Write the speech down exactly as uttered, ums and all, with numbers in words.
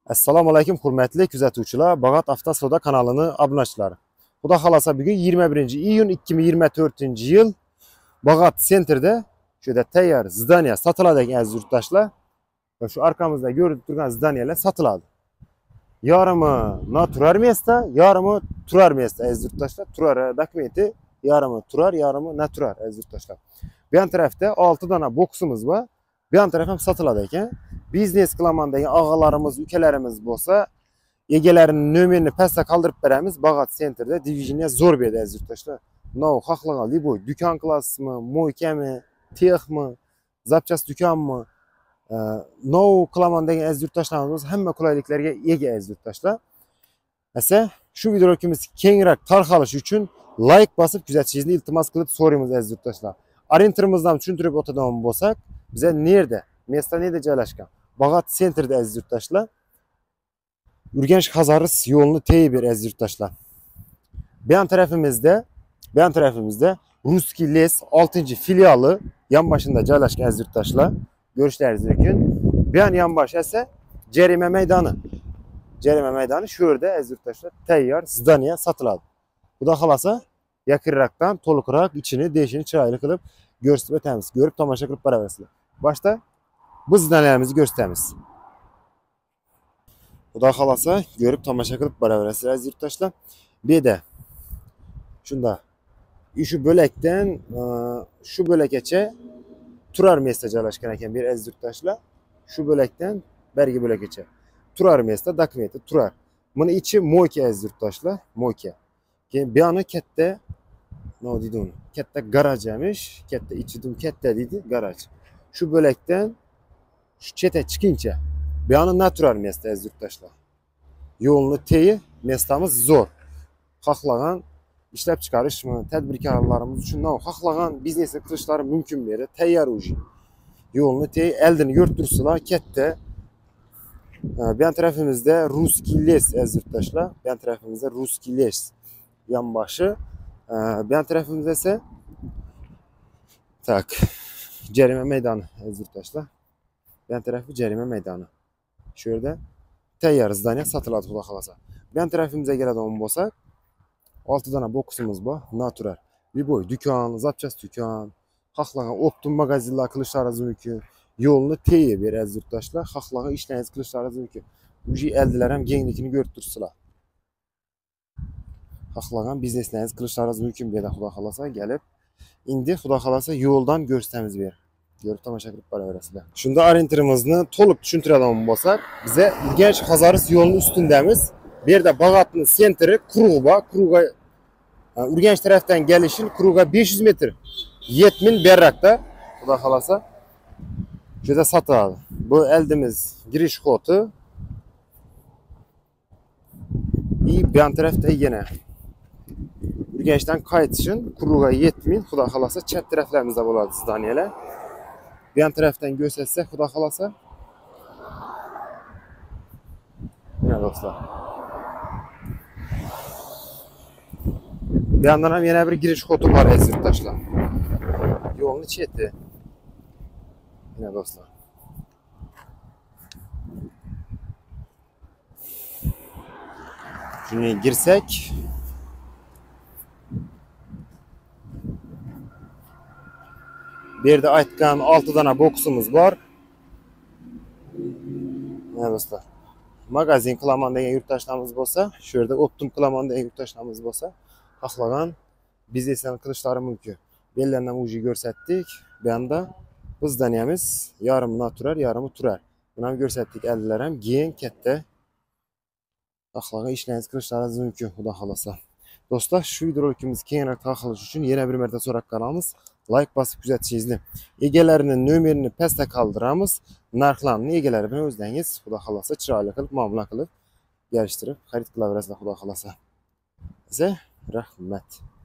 Assalomu alaykum hurmatli kuzatuvchilar, Bag'at Avtosoda kanalini obunachilar. Xudo xolasa bugun yigirma birinchi iyun ikki ming yigirma to'rtinchi yil Bag'at sentrida shuda tayyor zdaniya sotiladi ekan aziz yurtdoshlar. Va shu arkamizda ko'rib turgan zdaniyalar sotiladi. Yarimi natural mesda, yarimi turar mesda aziz yurtdoshlar. Turar dokumenti, yarimi turar, yarimi natural aziz yurtdoshlar. Bu yan tarafda olti dona boksimiz bor. Bu yan taraf ham sotiladi ekan. Biznes qilaman degan og'alarimiz, ukalarimiz bo'lsa, egalarining nomerini pastda qoldirib beramiz. Bag'at sentrda diviziyoniya zo'r berdi aziz yurtdoshlar. Nav xohlagan liboy do'kon qilasizmi, mo'ykami, texmi, zapchast do'konmi, nav qilaman degan aziz yurtdoshlarimiz hamma qulayliklarga ega aziz yurtdoshlar. Asa shu videolarimiz kengroq tarqalishi uchun like bosib kuzatishingizni iltimos qilib so'raymiz aziz yurtdoshlar. Orientirimizni tushuntirib o'tadigan bo'lsak, biza nerda, mesda nerda joylashgan? Bag'at sentrda aziz yurtdoshlar. Urganch Hazaris yo'lini teyib ber aziz yurtdoshlar. Bu yan tarafimizda, bu yan tarafimizda Ruskiy les oltinchi filiali yonboshida joylashgan aziz yurtdoshlar. Ko'rishlaringiz mumkin. Bu yan yonbosh esa jarima maydoni. Jarima maydoni shu yerda aziz yurtdoshlar tayyor zdaniya sotiladi. Xudo xolasa yaqinroqdan to'liqroq ichini, deshini chiroyli qilib ko'rsatib o'tamiz. Ko'rib tomosha qilib boraversizlar. Boshda bu zdaniyalarimizni ko'rsatamiz. Xudo xolasa ko'rib tomosha qilib boraversizlar aziz yurtdoshlar. Bu yerda shunda shu bo'lakdan shu bo'lakgacha turar mesda joylashgan ekan bir aziz yurtdoshlar. Shu bo'lakdan bergi bo'lakgacha turar mesda dokumenti turar. Buni ichi mo'yka aziz yurtdoshlar, mo'yka. Keyin bu yana katta, nima deydi uni? Katta garaj emish, katta ichidan katta deydi, garaj. Shu bo'lakdan shu cheta chiqincha bu yana natural mesda aziz yurtdoshlar. Yo'lni teyi mestamiz zo'r. Xohlagan ishlab chiqarishmi, tadbirkorlarimiz uchun nav xohlagan biznesni qilishlari mumkin beri tayyor uji. Yo'lni teyi eldini yurtirsizlar katta. Bu yan tarafimizda Ruskiy les aziz yurtdoshlar. Bu yan tarafimizda Ruskiy les yonboshi. Bu yan tarafimizda esa tak jarima maydoni aziz yurtdoshlar. Bu yan tarafı jarima maydoni. Shu yerda tayyor zdaniya sotiladi xudo xolasa. Bu yan tarafimizga keladigan bo'lsak, olti dona boksimiz bor, natural. Liboy do'kon, zapchast do'kon, xohlagan optim magazinlar qilishlaringiz mumkin. Yo'lni teyib ber aziz yurtdoshlar, xohlagan ishlaringiz qilishlaringiz mumkin. Uji eldilar ham kenglikini ko'rib turibsizlar. Xohlagan bizneslaringiz qilishlaringiz mumkin bu yerda xudo xolasa kelib. Endi xudo xolasa yo'ldan ko'rsatamiz ber. Ko'rib tomosha qilib boraverasizlar. Shunda orientirimizni to'liq tushuntiradigan bo'lsak, biza Urganch Hazaris yo'lining ustundamiz. Bu yerda Bag'atning sentri quruq bor. Quruqqa Urganch tarafdan kelishin quruqqa besh yuz metr. yetti ming berrakda xudo xolasa shu yerda sotiladi. Bu eldimiz girish xoti. И bu yan tarafda yana Urganchdan qaytishim quruqqa yetti ming xudo xolasa chat taraflarimizda bo'ladi zdaniyalar. Bu yan tarafdan ko'rsatsak xudo xolasa. Mana do'stlar. Bu yandan ham yana bir girish xoti bor aziz yurtdoshlar. Yo'lni cheti. Mana do'stlar. Shuni girsak, bu yerda aytgan olti dona boksimiz bor. Mana do'stlar. Magazin qilaman degan yurtdoshlarimiz bo'lsa, shu yerda optim qilaman degan yurtdoshlarimiz bo'lsa, xohlagan bizneslarni qilishlari mumkin. Bellardan uji ko'rsatdik. Bu yerda bizdaniyamiz yarim natural, yarimi turar. Buni ham ko'rsatdik. Aldilar ham keng, katta. Xohlagan ishlaringiz qilishlaringiz mumkin, xudo xolasa. Do'stlar, shu videolarimiz kengroq tarqalishi uchun yana bir marta so'rab qolamiz. Like bosib kuzatishingizni. Egalarining nomerini pastda qoldiramiz. Narxlarni egalari bilan o'zlaringiz xudo xolasa chiroyli qilib muomala qilib, yarishtirib xarid qilaverasizlar xudo xolasa. Size rahmat.